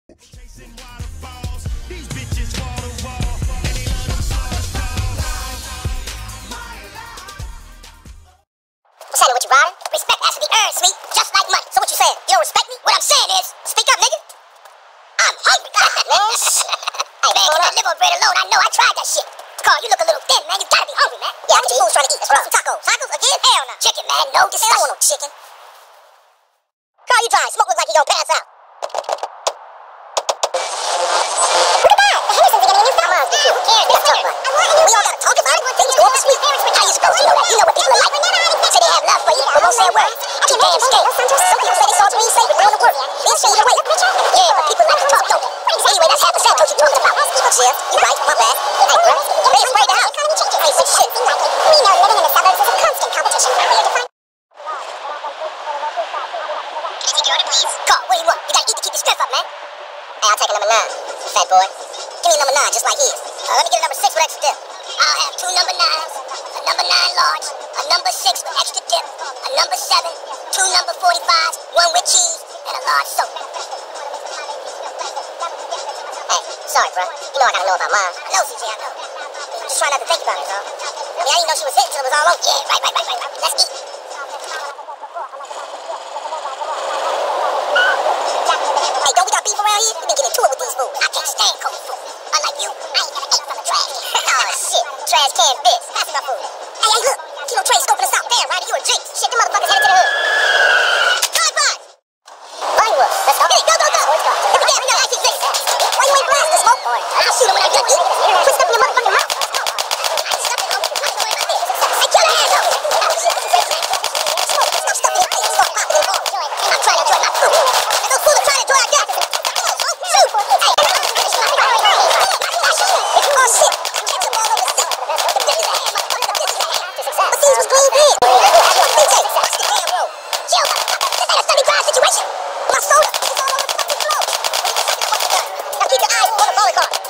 What's happening with you, Ryan? Respect has to be earned, sweet, just like money. So what you saying? You don't respect me? What I'm saying is, speak up, nigga. I'm hungry. Man, hey, man, can I live on bread alone? I know, I tried that shit. Carl, you look a little thin, man. You gotta be hungry, man. Yeah, what you fools trying to eat? Some tacos. Tacos again? Hell no. Chicken, man. No discussion. I don't want no chicken. Carl, you dry. Smoke looks like you gonna pass out. Look at that. The Hendersons are getting a new phone. Who cares? Let's talk about it. We all gotta talk about it. Things go up the street. How you supposed to know that? You know what people are like. Say they have love for you, but won't say a word. Too damn scared. Some people say they saw green saber growing the work. They'll show you the way. Yeah, but people like to talk, don't they? Anyway, that's half the Santos you're talking about. Cheers. You right. My bad. Hey, bro. They sprayed the house. Hey, some shit. We know living in the suburbs is a constant competition. Carl, what do you want? You gotta eat to keep your strength up, man. Hey, I'll take a number 9, fat boy. Give me a number 9, just like his. Let me get a number 6 with extra dip. I'll have 2 number 9s, a number 9 large, a number 6 with extra dip, a number 7, 2 number 45s, 1 with cheese, and a large soda. Hey, sorry, bro. You know I gotta know about mine. I know, CJ, I know. Just try not to think about it, bro. I mean, I didn't know she was hitting until it was all over. Yeah, right. Let's eat. Hey, don't we got beef around here? We been getting to it with these fools. I can't stand cold food. Unlike you, I ain't never ate from a trash can. Oh, shit. Trash can bitch. Pass me my food. Hey, look. Kilo Trey scoping us out. Damn, Ryder, you a drink. Shit, them motherfuckers headed to the hood. Drive-by. Hollywood. Let's go. Hey, go. Every day, we got IC6. Why you ain't blasting the smoke? I'll shoot him when I get eat. Put stuff in your motherfucking mouth. Hey, kill the hands up. Stop stuffing your face and start popping it off. I'm trying to enjoy my food. And those fools are trying to enjoy our gas. Shoot. Hey. Oh, shit. Ketchup all over the seat. The bitch is a ham. But these was clean in. DJ, watch the damn road. Chill, motherfucker. This ain't a semi-dry situation. My soda is all over the fucking floor. Now keep your eyes on the bowling cart.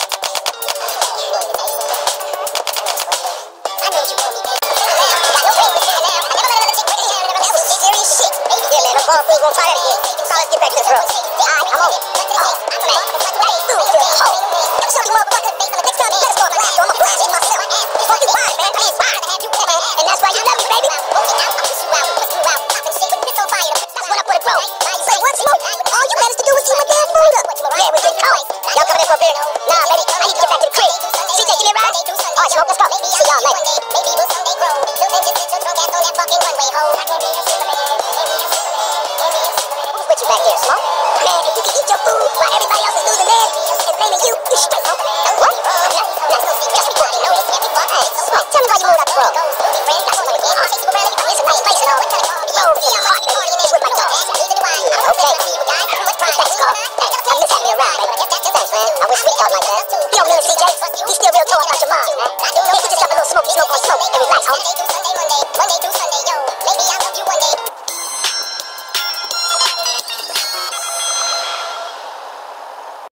I know what you want me, baby. Got no ring with you now. I never let another chick break his hand. That was serious shit. Yeah, man, them ball fools won't try that again. So let's get back to this road. I'm on it. Oh, man. Food for a hoe. I'm sure you motherfucker. Next time you better start laughing, or I'ma blast you myself. Fuck you wide, man. I ain't wide. And that's why you love me, baby. That's when I put it broke. Say what, Smoke? All you managed to do was eat my damn food up. Yeah, we did. Oh, y'all coming in for a beer? Nah, baby. I need to get back to the crib. CJ, give me a ride? All right, Smoke, let's go. See y'all later. Who's with you back here, Smoke? Man, if you can eat your food while everybody else is losing theirs and blaming you, you straight, Smoke. What? Just be quiet. Hey, Smoke, tell me why you moved out the road. It's a nice place and all. Road is hard, baby. It's with my dog. Okay. Thanks, Carl. Hey, I miss having you around, baby. Thanks, man. I wish we thought like that. You don't mean it, CJ. You still real talk about your mom, man. Can't you just have a little smoke on smoke and relax, homie?